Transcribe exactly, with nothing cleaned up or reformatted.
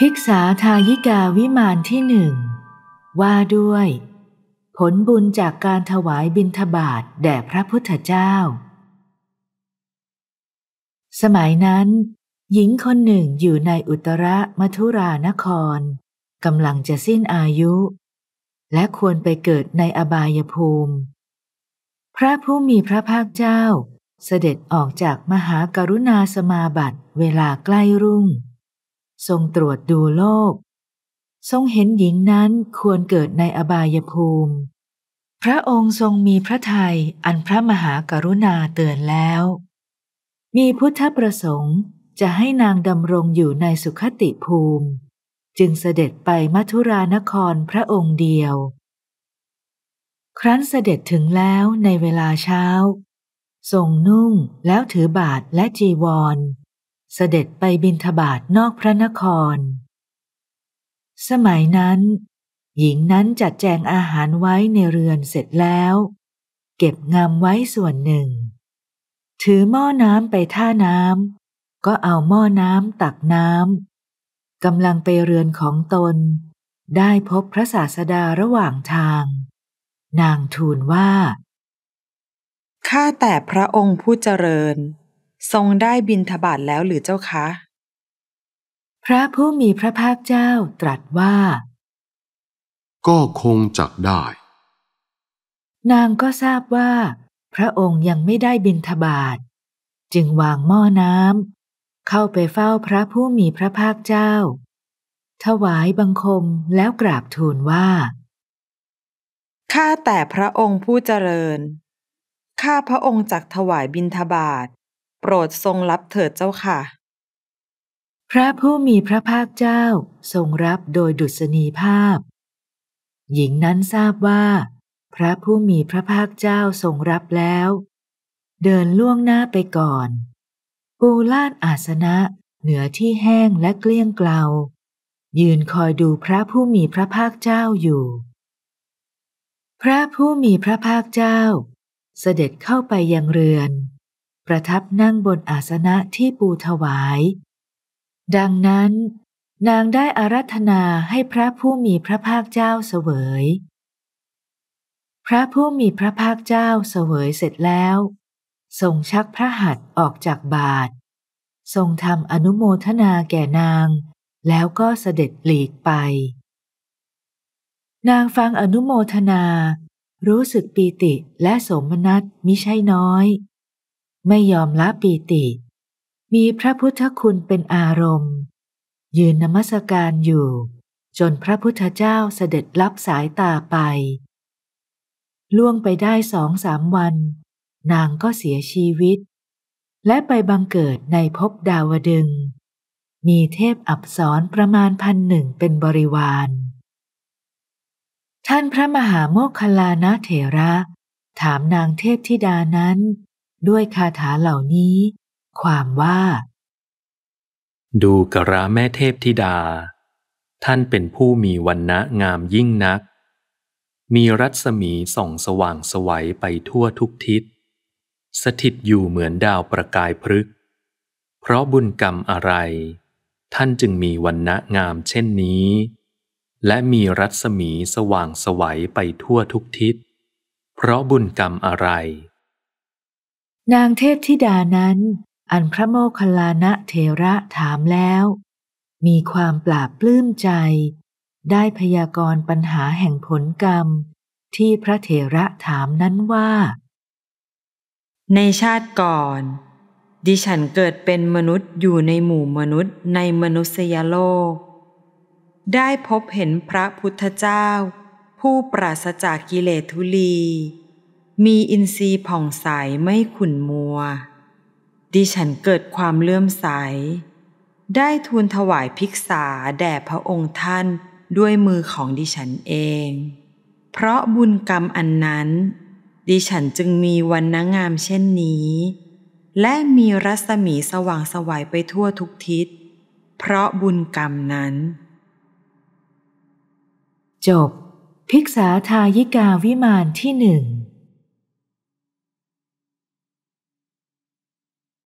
ภิกษาทายิกาวิมานที่หนึ่งว่าด้วยผลบุญจากการถวายบิณฑบาตแด่พระพุทธเจ้าสมัยนั้นหญิงคนหนึ่งอยู่ในอุตรมัทุรานครกำลังจะสิ้นอายุและควรไปเกิดในอบายภูมิพระผู้มีพระภาคเจ้าเสด็จออกจากมหากรุณาสมาบัติเวลาใกล้รุ่งทรงตรวจดูโลกทรงเห็นหญิงนั้นควรเกิดในอบายภูมิพระองค์ทรงมีพระทัยอันพระมหากรุณาเตือนแล้วมีพุทธประสงค์จะให้นางดำรงอยู่ในสุคติภูมิจึงเสด็จไปมัทุรานครพระองค์เดียวครั้นเสด็จถึงแล้วในเวลาเช้าทรงนุ่งแล้วถือบาตรและจีวรเสด็จไปบิณฑบาตนอกพระนครสมัยนั้นหญิงนั้นจัดแจงอาหารไว้ในเรือนเสร็จแล้วเก็บงำไว้ส่วนหนึ่งถือหม้อน้ำไปท่าน้ำก็เอาหม้อน้ำตักน้ำกำลังไปเรือนของตนได้พบพระศาสดาระหว่างทางนางทูลว่าข้าแต่พระองค์ผู้เจริญทรงได้บิณฑบาตแล้วหรือเจ้าคะพระผู้มีพระภาคเจ้าตรัสว่าก็คงจักได้นางก็ทราบว่าพระองค์ยังไม่ได้บิณฑบาตจึงวางหม้อน้ำเข้าไปเฝ้าพระผู้มีพระภาคเจ้าถวายบังคมแล้วกราบทูลว่าข้าแต่พระองค์ผู้เจริญข้าพระองค์จักถวายบิณฑบาตโปรดทรงรับเถิดเจ้าค่ะพระผู้มีพระภาคเจ้าทรงรับโดยดุษณีภาพหญิงนั้นทราบว่าพระผู้มีพระภาคเจ้าทรงรับแล้วเดินล่วงหน้าไปก่อนปูลาดอาสนะเหนือที่แห้งและเกลี้ยงเกลายืนคอยดูพระผู้มีพระภาคเจ้าอยู่พระผู้มีพระภาคเจ้าเสด็จเข้าไปยังเรือนประทับนั่งบนอาสนะที่ปูถวายดังนั้นนางได้อาราธนาให้พระผู้มีพระภาคเจ้าเสวยพระผู้มีพระภาคเจ้าเสวยเสร็จแล้วทรงชักพระหัตถ์ออกจากบาตรทรงทำอนุโมทนาแก่นางแล้วก็เสด็จหลีกไปนางฟังอนุโมทนารู้สึกปีติและโสมนัสมิใช่น้อยไม่ยอมละปีติมีพระพุทธคุณเป็นอารมณ์ยืนนมัสการอยู่จนพระพุทธเจ้าเสด็จลับสายตาไปล่วงไปได้สองสามวันนางก็เสียชีวิตและไปบังเกิดในภพดาวดึงส์มีเทพอัปสรประมาณพันหนึ่งเป็นบริวารท่านพระมหาโมคคัลลานะเถระถามนางเทพธิดานั้นด้วยคาถาเหล่านี้ความว่าดูกระแม่เทพธิดาท่านเป็นผู้มีวรรณะงามยิ่งนักมีรัศมีส่องสว่างไสวไปทั่วทุกทิศสถิตอยู่เหมือนดาวประกายพฤกษ์เพราะบุญกรรมอะไรท่านจึงมีวรรณะงามเช่นนี้และมีรัศมีสว่างไสวไปทั่วทุกทิศเพราะบุญกรรมอะไรนางเทพธิดานั้นอันพระโมคคัลลานะเถระถามแล้วมีความปลาบปลื้มใจได้พยากรณ์ปัญหาแห่งผลกรรมที่พระเถระถามนั้นว่าในชาติก่อนดิฉันเกิดเป็นมนุษย์อยู่ในหมู่มนุษย์ในมนุษยโลกได้พบเห็นพระพุทธเจ้าผู้ปราศจากกิเลสทุลีมีอินทรีย์ผ่องใสไม่ขุ่นมัวดิฉันเกิดความเลื่อมใสได้ทูลถวายภิกษาแด่พระองค์ท่านด้วยมือของดิฉันเองเพราะบุญกรรมอันนั้นดิฉันจึงมีวรรณงามเช่นนี้และมีรัศมีสว่างไสวไปทั่วทุกทิศเพราะบุญกรรมนั้นจบภิกษาทายิกาวิมานที่หนึ่ง